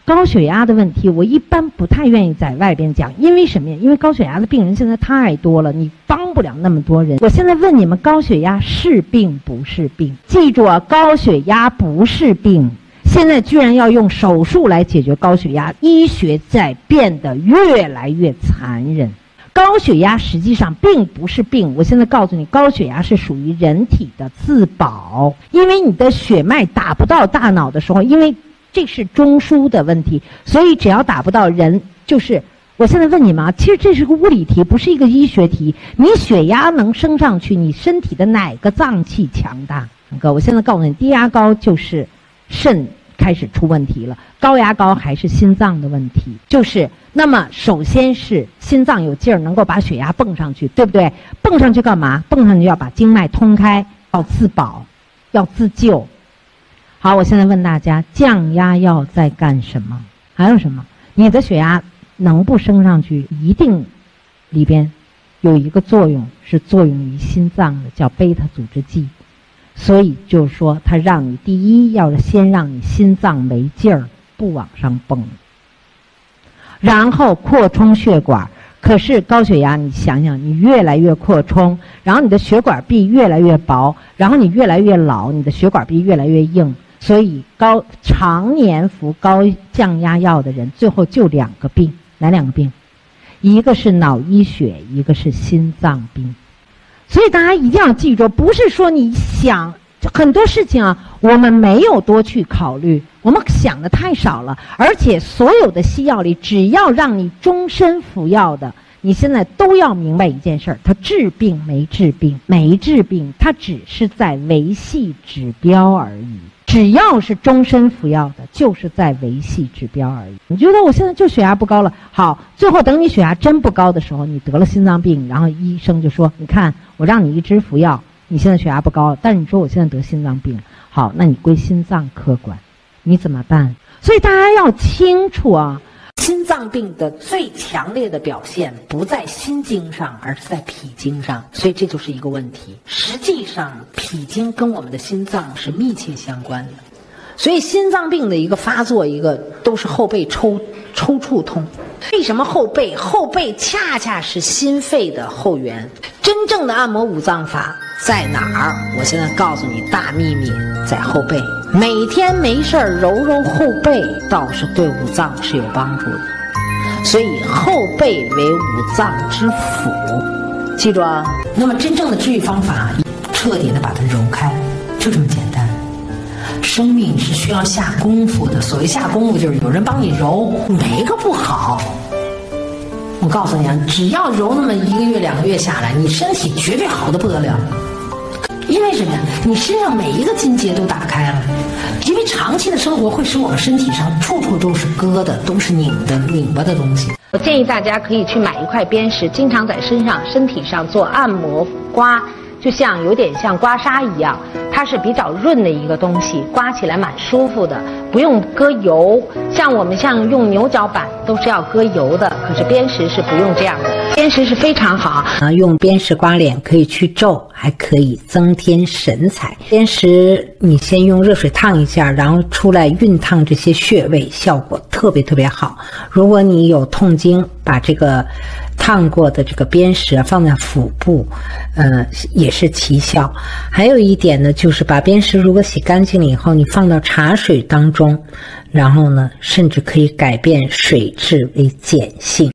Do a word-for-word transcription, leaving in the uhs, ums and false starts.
高血压的问题，我一般不太愿意在外边讲，因为什么呀？因为高血压的病人现在太多了，你帮不了那么多人。我现在问你们，高血压是病不是病？记住啊，高血压不是病。现在居然要用手术来解决高血压，医学在变得越来越残忍。高血压实际上并不是病，我现在告诉你，高血压是属于人体的自保，因为你的血脉打不到大脑的时候，因为这是中枢的问题，所以只要打不到人，就是我现在问你们啊，其实这是个物理题，不是一个医学题。你血压能升上去，你身体的哪个脏器强大？哥，我现在告诉你，低压高就是肾开始出问题了，高压高还是心脏的问题。就是那么首先是心脏有劲儿，能够把血压蹦上去，对不对？蹦上去干嘛？蹦上去要把经脉通开，要自保，要自救。好，我现在问大家，降压药在干什么？还有什么？你的血压能不升上去，一定里边有一个作用是作用于心脏的，叫贝塔阻滞剂。所以就是说，它让你第一要先让你心脏没劲儿，不往上蹦，然后扩充血管。可是高血压，你想想，你越来越扩充，然后你的血管壁越来越薄，然后你越来越老，你的血管壁越来越硬。所以高常年服高降压药的人，最后就两个病，哪两个病？一个是脑溢血，一个是心脏病。所以大家一定要记住，不是说你想很多事情啊，我们没有多去考虑，我们想的太少了。而且所有的西药里，只要让你终身服药的，你现在都要明白一件事儿，它治病没治病，没治病，它只是在维系指标而已。只要是终身服药的，就是在维系指标而已。你觉得我现在就血压不高了，好，最后等你血压真不高的时候，你得了心脏病，然后医生就说，你看我让你一直服药，你现在血压不高了，但是你说我现在得心脏病，好，那你归心脏科管，你怎么办？所以大家要清楚啊，心脏病的最强烈的表现不在心经上，而是在脾经上，所以这就是一个问题。实际上脾经跟我们的心脏是密切相关的，所以心脏病的一个发作，一个都是后背抽抽搐痛。为什么后背？后背恰恰是心肺的后缘。真正的按摩五脏法在哪儿？我现在告诉你，大秘密在后背。每天没事儿揉揉后背，倒是对五脏是有帮助的。所以后背为五脏之府，记住啊。那么真正的治愈方法，彻底的把它揉开，就这么简单。生命是需要下功夫的，所谓下功夫就是有人帮你揉，没个不好。我告诉你啊，只要揉那么一个月两个月下来，你身体绝对好的不得了。因为什么呀？你身上每一个筋节都打开了，因为长期的生活会使我们身体上处处都是疙瘩，都是拧的拧巴的东西。我建议大家可以去买一块砭石，经常在身上身体上做按摩刮，就像有点像刮痧一样，它是比较润的一个东西，刮起来蛮舒服的，不用搁油。像我们像用牛角板都是要搁油的，可是砭石是不用这样的，砭石是非常好啊。用砭石刮脸可以去皱，还可以增添神采。砭石你先用热水烫一下，然后出来熨烫这些穴位，效果特别特别好。如果你有痛经，把这个烫过的这个砭石放在腹部，呃，也是奇效。还有一点呢，就是把砭石如果洗干净了以后，你放到茶水当中，然后呢，甚至可以改变水质为碱性。